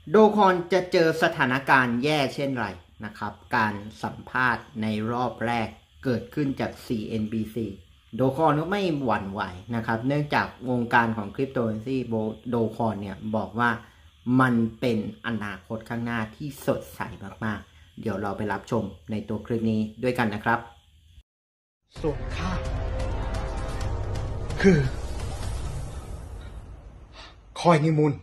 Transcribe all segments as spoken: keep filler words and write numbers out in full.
โดคอนจะเจอสถานการณ์แย่เช่นไรนะครับการสัมภาษณ์ในรอบแรกเกิดขึ้นจาก ซี เอ็น บี ซี โดคอนก็ไม่หวั่นไหวนะครับเนื่องจากวงการของคริปโตเคอเรนซีโดคอนเนี่ยบอกว่ามันเป็นอนาคตข้างหน้าที่สดใสมากๆเดี๋ยวเราไปรับชมในตัวคลิปนี้ด้วยกันนะครับส่วนข้าคือคอยนิมูล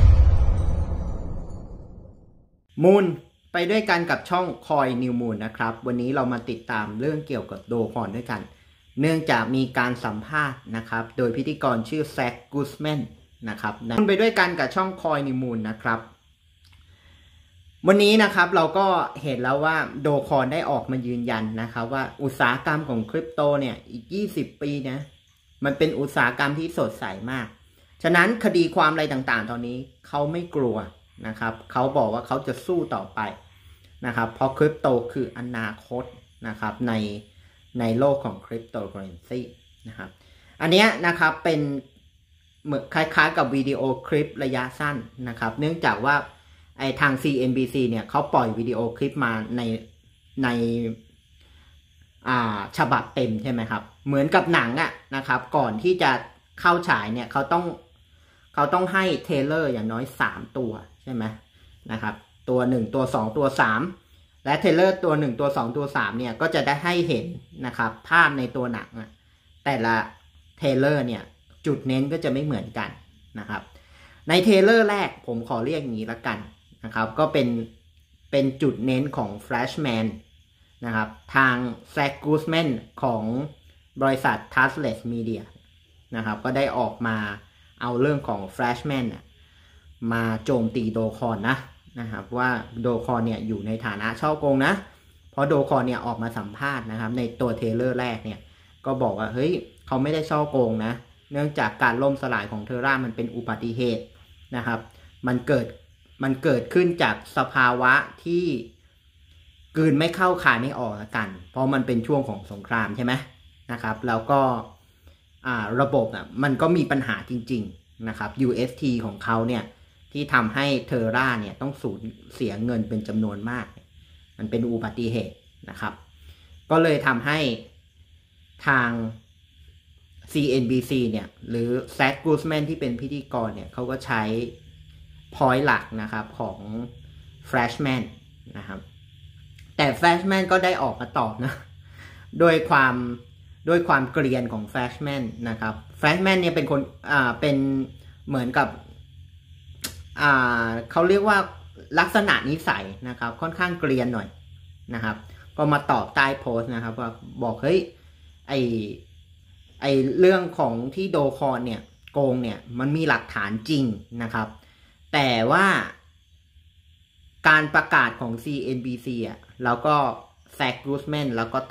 มูลไปด้วยกันกับช่องคอยนิวมูลนะครับวันนี้เรามาติดตามเรื่องเกี่ยวกับโดคอนด้วยกันเนื่องจากมีการสัมภาษณ์นะครับโดยพิธีกรชื่อแซคกูสแมนนะครับไปด้วยกันกับช่องคอยนิวมูลนะครับวันนี้นะครับเราก็เห็นแล้วว่าโดคอนได้ออกมายืนยันนะครับว่าอุตสาหกรรมของคริปโตเนี่ยอีกยี่สิบปีนะมันเป็นอุตสาหกรรมที่สดใสมากฉะนั้นคดีความอะไรต่างๆตอนนี้เขาไม่กลัวนะครับเขาบอกว่าเขาจะสู้ต่อไปนะครับเพราะคริปโตคืออนาคตนะครับในในโลกของคริปโตเคอเรนซีนะครับอันนี้นะครับเป็นเหมือนคล้ายๆกับวิดีโอคลิประยะสั้นนะครับเนื่องจากว่าไอทาง ซี เอ็น บี ซี เนี่ยเขาปล่อยวิดีโอคลิปมาในในอ่าฉบับเต็มใช่ไหมครับเหมือนกับหนังอะนะครับก่อนที่จะเข้าฉายเนี่ยเขาต้องเขาต้องให้เทเลอร์อย่างน้อยสามตัวใช่ไหมนะครับตัวหนึ่งตัวสองตัวสามและเทเลอร์ตัวหนึ่งตัวสองตัวสามเนี่ยก็จะได้ให้เห็นนะครับภาพในตัวหนังแต่ละเทเลอร์เนี่ยจุดเน้นก็จะไม่เหมือนกันนะครับในเทเลอร์แรกผมขอเรียกอย่างนี้ละกันนะครับก็เป็นเป็นจุดเน้นของ Flashman นะครับทาง Zach Guzman ของบริษัท Taskless Media นะครับก็ได้ออกมาเอาเรื่องของ Flashman มาโจมตีโดคอนนะนะครับว่าโดคอนเนี่ยอยู่ในฐานะช่อโกงนะเพราะโดคอนเนี่ยออกมาสัมภาษณ์นะครับในตัวเทเลอร์แรกเนี่ยก็บอกว่าเฮ้ยเขาไม่ได้ช่อโกงนะเนื่องจากการล่มสลายของเทอร่ามันเป็นอุบัติเหตุนะครับมันเกิดมันเกิดขึ้นจากสภาวะที่กลืนไม่เข้าคายไม่ออกกันเพราะมันเป็นช่วงของสงครามใช่ไหมนะครับแล้วก็ระบบอ่ะมันก็มีปัญหาจริงๆนะครับ ยู เอส ที ของเขาเนี่ยที่ทำให้เทอร่าเนี่ยต้องสูญเสียเงินเป็นจำนวนมากมันเป็นอุบัติเหตุนะครับก็เลยทำให้ทาง ซี เอ็น บี ซี เนี่ยหรือแซคกูสแมนที่เป็นพิธีกรเนี่ยเขาก็ใช้ point หลักนะครับของ Flashman นะครับแต่ Flashman ก็ได้ออกมาตอบนะโดยความโดยความเกรียนของ Flashman นะครับ Flashman เนี่ยเป็นคนอ่าเป็นเหมือนกับอ่าเขาเรียกว่าลักษณะนิสัยนะครับค่อนข้างเกรียนหน่อยนะครับก็มาตอบใต้โพสต์นะครับว่าบอกเฮ้ยไอไอเรื่องของที่โดคอนเนี่ยโกงเนี่ยมันมีหลักฐานจริงนะครับแต่ว่าการประกาศของ ซี เอ็น บี ซี อ่ะแล้วก็ Zach Guzman แล้วก็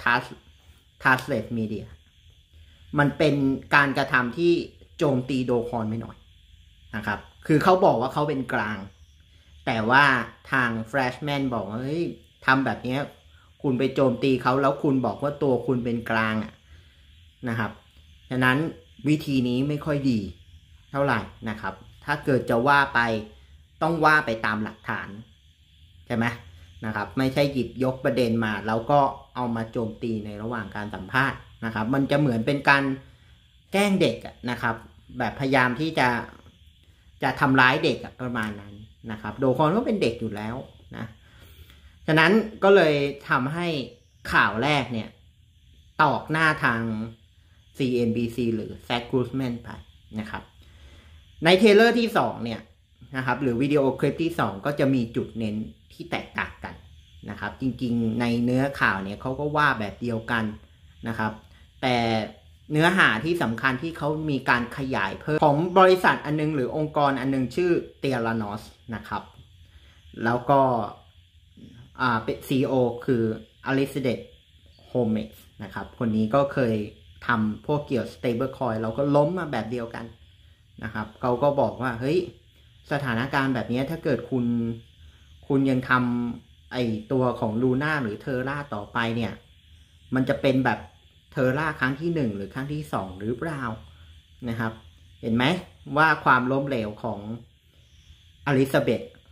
Taskless Media มันเป็นการกระทำที่โจมตีโดคอนไม่หน่อยนะครับคือเขาบอกว่าเขาเป็นกลางแต่ว่าทาง Flashman บอกว่าเฮ้ยทำแบบนี้คุณไปโจมตีเขาแล้วคุณบอกว่าตัวคุณเป็นกลางอ่ะนะครับฉะนั้นวิธีนี้ไม่ค่อยดีเท่าไหร่นะครับถ้าเกิดจะว่าไปต้องว่าไปตามหลักฐานใช่ไหมนะครับไม่ใช่หยิบยกประเด็นมาแล้วก็เอามาโจมตีในระหว่างการสัมภาษณ์นะครับมันจะเหมือนเป็นการแกล้งเด็กนะครับแบบพยายามที่จะจะทำร้ายเด็กประมาณนั้นนะครับโดคอนก็เป็นเด็กอยู่แล้วนะฉะนั้นก็เลยทำให้ข่าวแรกเนี่ยตอกหน้าทาง ซี เอ็น บี ซี หรือ Zach Guzman ไปนะครับในเทเลอร์ที่สองเนี่ยนะครับหรือวิดีโอคลิปที่สองก็จะมีจุดเน้นที่แตกต่างกันนะครับจริงๆในเนื้อข่าวเนี่ยเขาก็ว่าแบบเดียวกันนะครับแต่เนื้อหาที่สำคัญที่เขามีการขยายเพิ่มของบริษัทอันนึงหรือองค์กรอันนึงชื่อเตียรานอสนะครับแล้วก็อ่าเป็น ซี อี โอ คืออลิซาเดธโฮเมสนะครับคนนี้ก็เคยทำพวกเกี่ยว stable coin เราก็ล้มมาแบบเดียวกันนะครับเขาก็บอกว่าเฮ้ยสถานการณ์แบบนี้ถ้าเกิดคุณคุณยังทำไอตัวของลูน่าหรือเทอร่าต่อไปเนี่ยมันจะเป็นแบบเทอร่าครั้งที่หนึ่งหรือครั้งที่สองหรือเปล่านะครับเห็นไหมว่าความล้มเหลวของอลิซาเบธ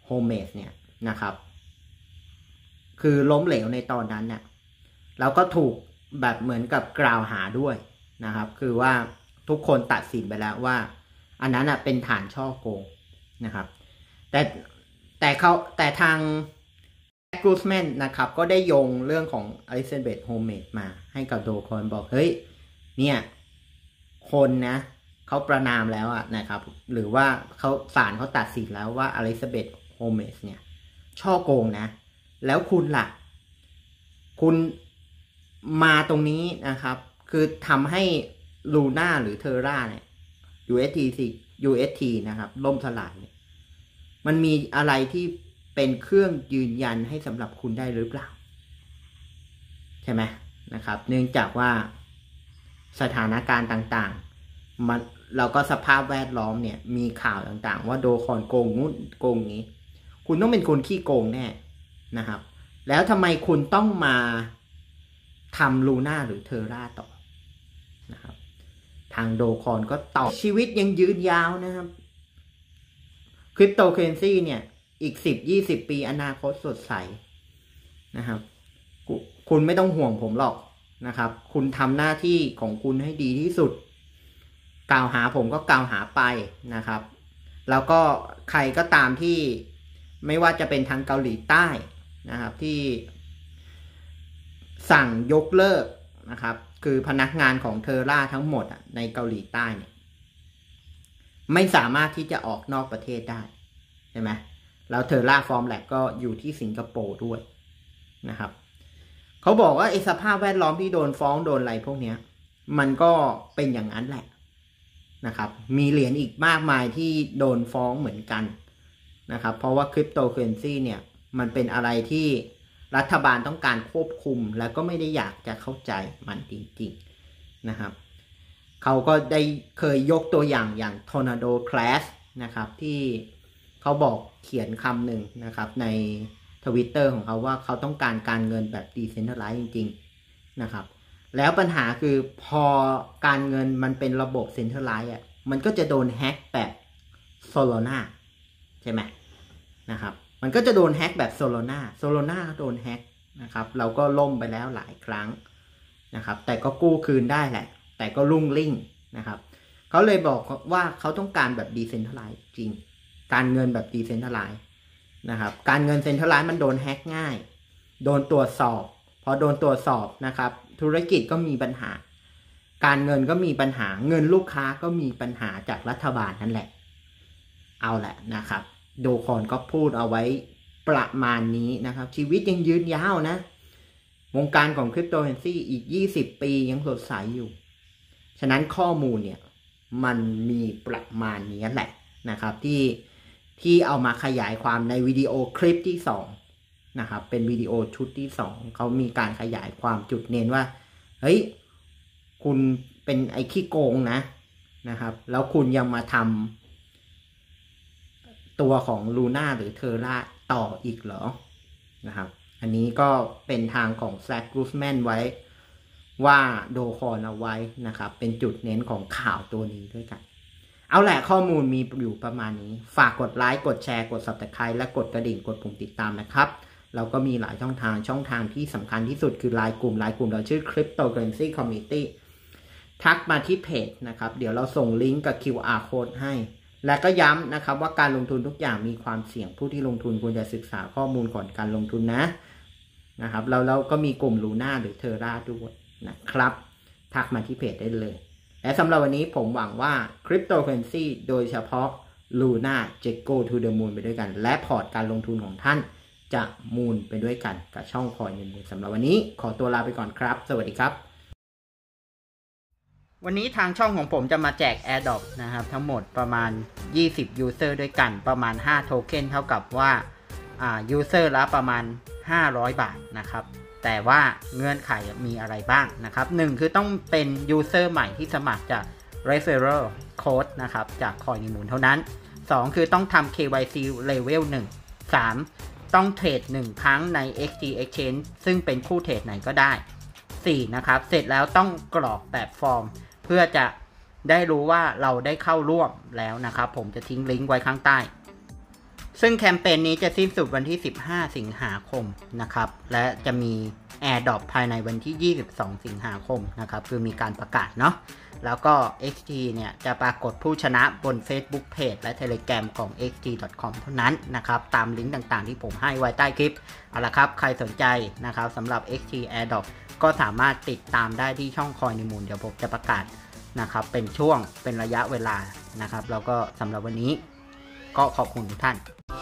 โฮเมสเนี่ยนะครับคือล้มเหลวในตอนนั้นเนี่ยแล้วก็ถูกแบบเหมือนกับกล่าวหาด้วยนะครับคือว่าทุกคนตัดสินไปแล้วว่าอันนั้นอ่ะเป็นฐานช่อโกงนะครับแต่แต่เขาแต่ทางกรูสแมนนะครับก็ได้โยงเรื่องของอลิซาเบธโฮเมสมาให้กับโดคอนบอกเฮ้ยเนี่ยคนนะเขาประนามแล้วอ่ะนะครับหรือว่าเขาศาลเขาตัดสินแล้วว่าอลิซาเบธโฮเมสเนี่ยช่อโกงนะแล้วคุณล่ะคุณมาตรงนี้นะครับคือทำให้ลูน่าหรือเทอร่าเนี่ย ยู เอส ที สิ ยู เอส ที นะครับล่มสลายเนี่ยมันมีอะไรที่เป็นเครื่องยืนยันให้สำหรับคุณได้หรือเปล่าใช่ไหมนะครับเนื่องจากว่าสถานการณ์ต่างๆมันเราก็สภาพแวดล้อมเนี่ยมีข่าวต่างๆว่าโดคอนโกงนู้นโกงนี้คุณต้องเป็นคนขี้โกงแน่นะครับแล้วทำไมคุณต้องมาทำลูน่าหรือเทอร่าต่อนะครับทางโดคอนก็ตอบชีวิตยังยืนยาวนะครับคริปโตเคอเรนซีเนี่ยอีกสิบยี่สิบปีอนาคตสดใสนะครับคุณไม่ต้องห่วงผมหรอกนะครับคุณทำหน้าที่ของคุณให้ดีที่สุดกล่าวหาผมก็กล่าวหาไปนะครับแล้วก็ใครก็ตามที่ไม่ว่าจะเป็นทางเกาหลีใต้นะครับที่สั่งยกเลิกนะครับคือพนักงานของเทอร่าทั้งหมดในเกาหลีใต้เนี่ยไม่สามารถที่จะออกนอกประเทศได้ใช่ไหมแล้วเทอร่าฟอร์มแลบก็อยู่ที่สิงคโปร์ด้วยนะครับเขาบอกว่าไอ้สภาพแวดล้อมที่โดนฟ้องโดนอะไรพวกนี้มันก็เป็นอย่างนั้นแหละนะครับมีเหรียญอีกมากมายที่โดนฟ้องเหมือนกันนะครับเพราะว่าคริปโตเคอเรนซีเนี่ยมันเป็นอะไรที่รัฐบาลต้องการควบคุมแล้วก็ไม่ได้อยากจะเข้าใจมันจริงๆนะครับเขาก็ได้เคยยกตัวอย่างอย่าง Tornado Clash นะครับที่เขาบอกเขียนคำหนึ่งนะครับใน Twitter ของเขาว่าเขาต้องการการเงินแบบ Decentralized จริงๆนะครับแล้วปัญหาคือพอการเงินมันเป็นระบบ Centralized อ่ะมันก็จะโดนแฮ็กแบบ Solana ใช่ไหมนะครับมันก็จะโดนแฮ็กแบบ Solana Solana โดนแฮ็กนะครับเราก็ล่มไปแล้วหลายครั้งนะครับแต่ก็กู้คืนได้แหละแต่ก็รุ่งริ่งนะครับเขาเลยบอกว่าเขาต้องการแบบ Decentralized จริงการเงินแบบ Decentralized นะครับการเงิน Centralized มันโดนแฮ็กง่ายโดนตรวจสอบพอโดนตรวจสอบนะครับธุรกิจก็มีปัญหาการเงินก็มีปัญหาเงินลูกค้าก็มีปัญหาจากรัฐบาลนั่นแหละเอาแหละนะครับโดคอนก็พูดเอาไว้ประมาณนี้นะครับชีวิตยังยืนยาวนะวงการของคริปโตเคอเรนซีอีกยี่สิบปียังสดใสอยู่ฉะนั้นข้อมูลเนี่ยมันมีประมาณนี้แหละนะครับที่ที่เอามาขยายความในวิดีโอคลิปที่สองนะครับเป็นวิดีโอชุดที่สองเขามีการขยายความจุดเน้นว่าเฮ้ยคุณเป็นไอ้ขี้โกงนะนะครับแล้วคุณยังมาทำตัวของลูน่าหรือเทอร่าต่ออีกเหรอนะครับอันนี้ก็เป็นทางของแซค กรูสแมนไว้ว่าโดคอนเอาไว้นะครับเป็นจุดเน้นของข่าวตัวนี้ด้วยกันเอาแหละข้อมูลมีอยู่ประมาณนี้ฝากกดไลค์กดแชร์กด ซับสไครบ์ และกดกระดิ่งกดปุ่มติดตามนะครับเราก็มีหลายช่องทางช่องทางที่สำคัญที่สุดคือไลน์กลุ่มไลน์กลุ่มเราชื่อ Cryptocurrency Community ทักมาที่เพจนะครับเดี๋ยวเราส่งลิงก์กับ คิว อาร์ Code ให้และก็ย้ำนะครับว่าการลงทุนทุกอย่างมีความเสี่ยงผู้ที่ลงทุนควรจะศึกษาข้อมูลก่อนการลงทุนนะนะครับเราเราก็มีกลุ่มลูน่าหรือเทอร่าด้วยนะครับทักมาที่เพจได้เลยและสำหรับวันนี้ผมหวังว่า Cryptocurrency โดยเฉพาะ Luna จะ go to the moon ไปด้วยกันและพอร์ตการลงทุนของท่านจะมูนไปด้วยกันกับช่องคอยนิวมูนสำหรับวันนี้ขอตัวลาไปก่อนครับสวัสดีครับวันนี้ทางช่องของผมจะมาแจก Airdrop นะครับทั้งหมดประมาณยี่สิบ User ด้วยกันประมาณห้าโทเค็นเท่ากับว่าอ่า User ละประมาณห้าร้อยบาทนะครับแต่ว่าเงื่อนไขมีอะไรบ้างนะครับหนึ่งคือต้องเป็น User ใหม่ที่สมัครจาก Referral Code นะครับจากคอยนิวมูนเท่านั้นสองคือต้องทำ เค วาย ซี Level หนึ่ง สามต้องเทรดหนึ่งครั้งใน เอ็กซ์ ที Exchange ซึ่งเป็นคู่เทรดไหนก็ได้สี่นะครับเสร็จแล้วต้องกรอกแบบฟอร์มเพื่อจะได้รู้ว่าเราได้เข้าร่วมแล้วนะครับผมจะทิ้งลิงก์ไว้ข้างใต้ซึ่งแคมเปญนี้จะสิ้นสุดวันที่สิบห้าสิงหาคมนะครับและจะมี Airdrop ภายในวันที่ยี่สิบสองสิงหาคมนะครับคือมีการประกาศเนาะแล้วก็ เอ็กซ์ ที เนี่ยจะปรากฏผู้ชนะบน Facebook Page และ Telegram ของ เอ็กซ์ ที ดอท คอม เท่านั้นนะครับตามลิงก์ต่างๆที่ผมให้ไว้ใต้คลิปเอาละครับใครสนใจนะครับสำหรับ เอ็กซ์ ที Airdrop ก็สามารถติดตามได้ที่ช่องคอยนิวมูนเดี๋ยวผมจะประกาศนะครับเป็นช่วงเป็นระยะเวลานะครับแล้วก็สำหรับวันนี้ก็ขอบคุณทุกท่าน